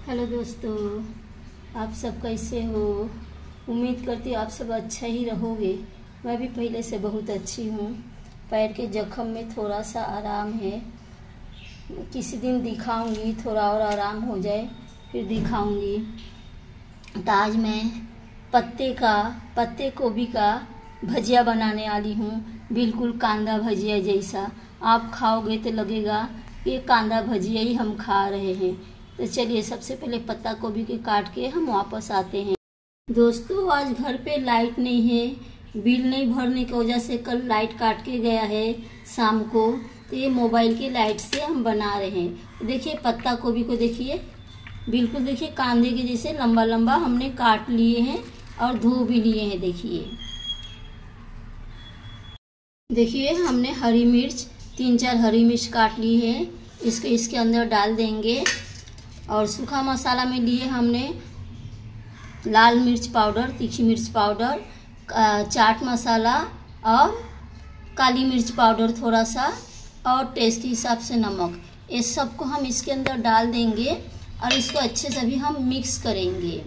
Hello दोस्तों, आप सब कैसे हो। उम्मीद करती हूँ आप सब अच्छा ही रहोगे। मैं भी पहले से बहुत अच्छी हूँ। पैर के जख्म में थोड़ा सा आराम है। किसी दिन दिखाऊंगी, थोड़ा और आराम हो जाए फिर दिखाऊंगी। तो आज मैं पत्ते गोभी का भजिया बनाने वाली हूँ। बिल्कुल कांदा भजिया जैसा। आप खाओगे तो लगेगा ये कांदा भजिया ही हम खा रहे हैं। तो चलिए सबसे पहले पत्ता गोभी के काट के हम वापस आते हैं। दोस्तों, आज घर पे लाइट नहीं है। बिल नहीं भरने की वजह से कल लाइट काट के गया है शाम को। तो ये मोबाइल की लाइट से हम बना रहे हैं। देखिए पत्ता गोभी को देखिए, बिल्कुल देखिए कांदे के जैसे लंबा लंबा हमने काट लिए हैं और धो भी लिए हैं। देखिए हमने हरी मिर्च 3-4 हरी मिर्च काट ली है। इसको इसके अंदर डाल देंगे। और सूखा मसाला में लिए हमने लाल मिर्च पाउडर, तीखी मिर्च पाउडर, चाट मसाला और काली मिर्च पाउडर थोड़ा सा, और टेस्ट के हिसाब से नमक। ये सबको हम इसके अंदर डाल देंगे और इसको अच्छे से भी हम मिक्स करेंगे।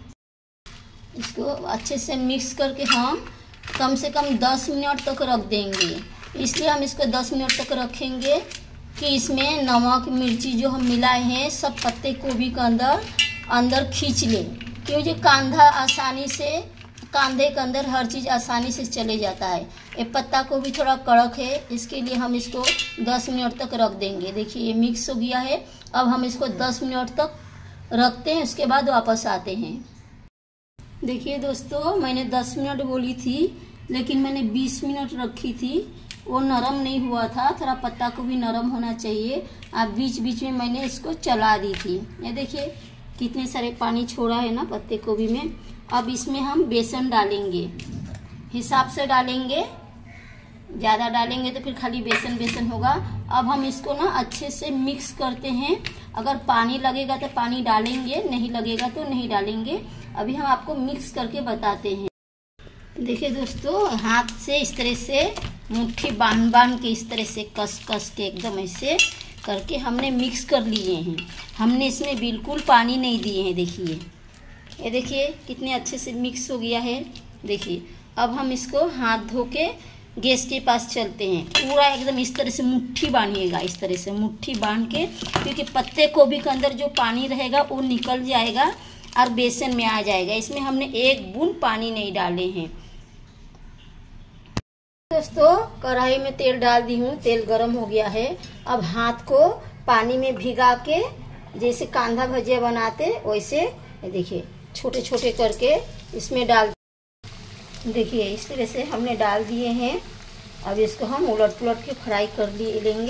इसको अच्छे से मिक्स करके हम कम से कम 10 मिनट तक रख देंगे। इसलिए हम इसको 10 मिनट तक रखेंगे कि इसमें नमक मिर्ची जो हम मिलाए हैं सब पत्ते गोभी के अंदर खींच ले। क्योंकि कांदा आसानी से, कांदे के अंदर हर चीज़ आसानी से चले जाता है। ये पत्ता गोभी थोड़ा कड़क है, इसके लिए हम इसको 10 मिनट तक रख देंगे। देखिए ये मिक्स हो गया है। अब हम इसको 10 मिनट तक रखते हैं, उसके बाद वापस आते हैं। देखिए दोस्तों, मैंने 10 मिनट बोली थी लेकिन मैंने 20 मिनट रखी थी। वो नरम नहीं हुआ था, थोड़ा पत्ता को भी नरम होना चाहिए। अब बीच बीच में मैंने इसको चला दी थी। ये देखिए कितने सारे पानी छोड़ा है ना पत्ते गोभी में। अब इसमें हम बेसन डालेंगे, हिसाब से डालेंगे। ज़्यादा डालेंगे तो फिर खाली बेसन बेसन होगा। अब हम इसको ना अच्छे से मिक्स करते हैं। अगर पानी लगेगा तो पानी डालेंगे, नहीं लगेगा तो नहीं डालेंगे। अभी हम आपको मिक्स करके बताते हैं। देखिए दोस्तों, हाथ से इस तरह से मुट्ठी बांध के इस तरह से कस के एकदम ऐसे करके हमने मिक्स कर लिए हैं। हमने इसमें बिल्कुल पानी नहीं दिए हैं। ये देखिए कितने अच्छे से मिक्स हो गया है। देखिए अब हम इसको हाथ धो के गैस के पास चलते हैं। पूरा एकदम इस तरह से मुट्ठी बांधिएगा, इस तरह से मुट्ठी बांध के, क्योंकि पत्ते गोभी के अंदर जो पानी रहेगा वो निकल जाएगा और बेसन में आ जाएगा। इसमें हमने एक बूंद पानी नहीं डाले हैं। दोस्तों, कढ़ाई में तेल डाल दी हूँ, तेल गरम हो गया है। अब हाथ को पानी में भिगा के जैसे कांदा भजिया बनाते वैसे देखिए छोटे छोटे करके इसमें डाल। देखिए इस तरह से हमने डाल दिए हैं। अब इसको हम उलट पुलट के फ्राई कर लेंगे।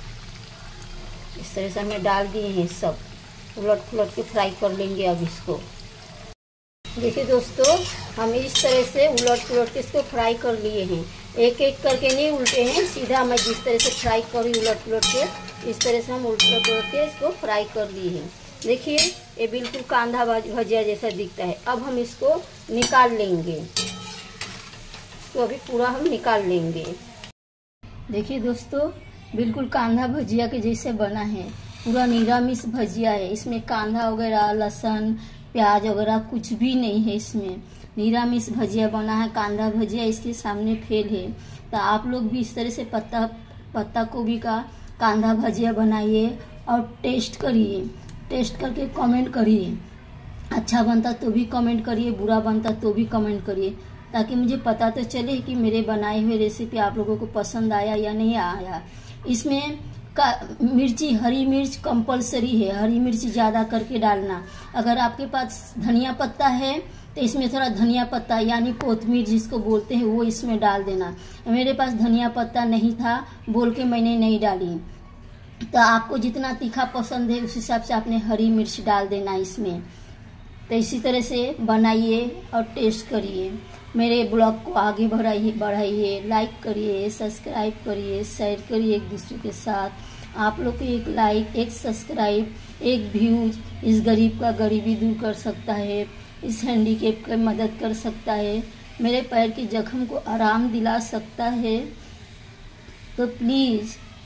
इस तरह से हमने डाल दिए हैं, सब उलट पुलट के फ्राई कर लेंगे। अब इसको देखिए दोस्तों, हम इस तरह से उलट पुलट के इसको फ्राई कर लिए हैं। एक एक करके नहीं उल्टे हैं, सीधा मैं जिस तरह से फ्राई करी उलट पुलट के, इस तरह से हम उलट पुलट के इसको फ्राई कर लिए हैं। देखिए ये बिल्कुल कांदा भजिया जैसा दिखता है। अब हम इसको निकाल लेंगे। इसको अभी पूरा हम निकाल लेंगे। देखिए दोस्तों, बिल्कुल कांदा भजिया के जैसे बना है। पूरा निरामिष भजिया है। इसमें कांदा वगैरह, लहसुन, प्याज वगैरह कुछ भी नहीं है। इसमें निरामिष भजिया बना है। कांदा भजिया इसके सामने फेल है। तो आप लोग भी इस तरह से पत्ता गोभी का कांदा भजिया बनाइए और टेस्ट करिए। टेस्ट करके कमेंट करिए। अच्छा बनता तो भी कमेंट करिए, बुरा बनता तो भी कमेंट करिए, ताकि मुझे पता तो चले कि मेरे बनाए हुए रेसिपी आप लोगों को पसंद आया या नहीं आया। इसमें मिर्ची, हरी मिर्च कंपलसरी है। हरी मिर्च ज़्यादा करके डालना। अगर आपके पास धनिया पत्ता है तो इसमें थोड़ा धनिया पत्ता यानी कोतमीर जिसको बोलते हैं वो इसमें डाल देना। मेरे पास धनिया पत्ता नहीं था बोल के मैंने नहीं डाली। तो आपको जितना तीखा पसंद है उस हिसाब से आपने हरी मिर्च डाल देना इसमें। तो इसी तरह से बनाइए और टेस्ट करिए। मेरे ब्लॉग को आगे बढ़ाइए, लाइक करिए, सब्सक्राइब करिए, शेयर करिए एक दूसरे के साथ। आप लोग को एक लाइक, एक सब्सक्राइब, एक व्यूज इस गरीब का गरीबी दूर कर सकता है, इस हैंडीकैप की मदद कर सकता है, मेरे पैर के जख्म को आराम दिला सकता है। तो प्लीज़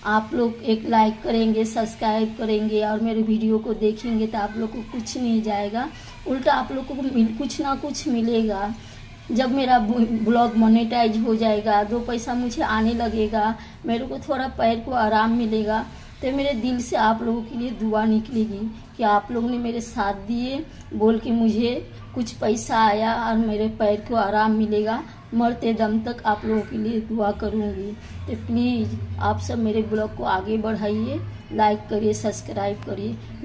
आप लोग एक लाइक करेंगे, सब्सक्राइब करेंगे और मेरे वीडियो को देखेंगे तो आप लोग को कुछ नहीं जाएगा, उल्टा आप लोग को कुछ ना कुछ मिलेगा। जब मेरा ब्लॉग मोनेटाइज हो जाएगा, 2 पैसा मुझे आने लगेगा, मेरे को थोड़ा पैर को आराम मिलेगा, तो मेरे दिल से आप लोगों के लिए दुआ निकलेगी कि आप लोग ने मेरे साथ दिए बोल के मुझे कुछ पैसा आया और मेरे पैर को आराम मिलेगा। मरते दम तक आप लोगों के लिए दुआ करूँगी। तो प्लीज़ आप सब मेरे ब्लॉग को आगे बढ़ाइए, लाइक करिए, सब्सक्राइब करिए।